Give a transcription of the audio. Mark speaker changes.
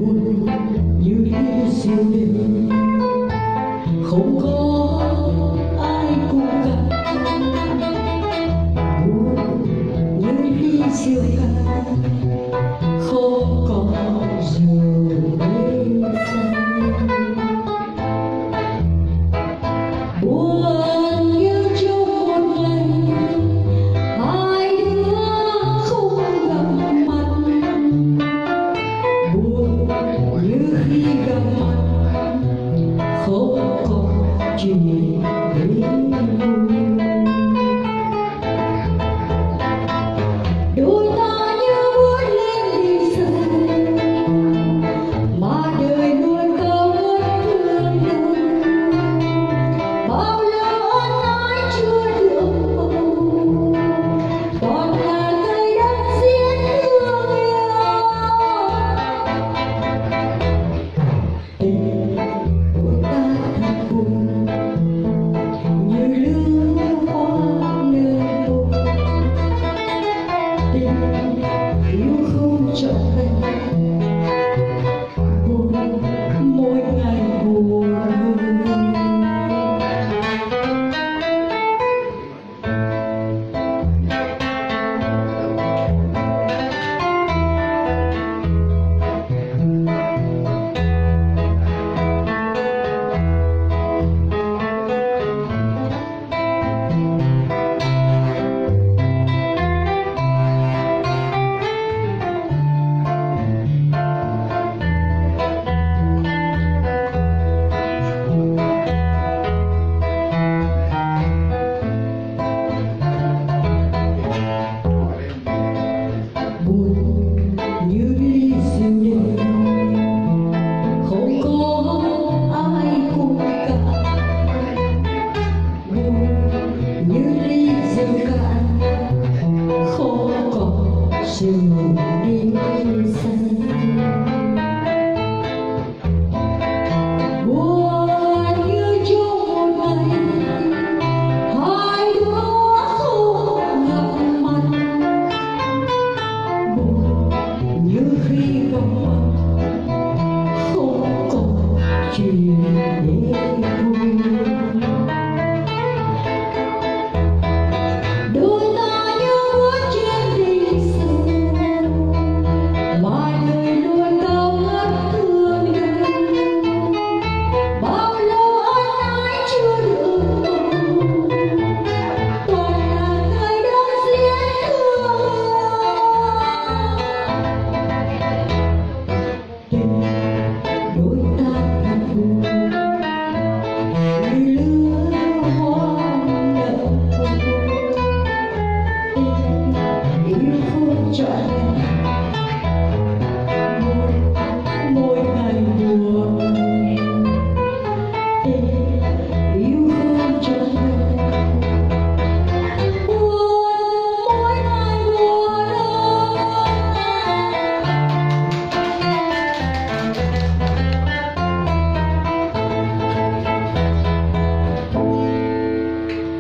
Speaker 1: buồn như đi siêu đêm, không có ai cùng gặp. Buồn như đi siêu ca, không có rượu bê say. Buồn như trong một ngày hai đứa không gặp mặt. Buồn như khi gặp mặt không có chuyện đến vui. Đôi ta như bước lên đi dần mà đời luôn có mất thương đau. Bao lâu ân ái chưa được bầu, còn là cây đất diễn thương yêu. Tình của ta thật buồn như lứa hoa nơi bồn. Tình yêu không trọn vẹn, buồn mỗi ngày buồn. Buồn như đi siêu đêm, không có ai cùng cả. Buồn như ly rượu cạn, không có rượu đi say. Buồn như trong một ngày hai đứa không gặp mặt. Buồn như khi gặp mặt không có chuyện để vui. Đôi ta như bước trên đi sâu mà đời luôn cao ngất thương đau. Bao lâu ân ái chưa được bầu, toàn là cây đất diễn thương yêu. Tình đôi ta thật buồn như lứa hoa nở bồn. Tình yêu không trọn vẹn,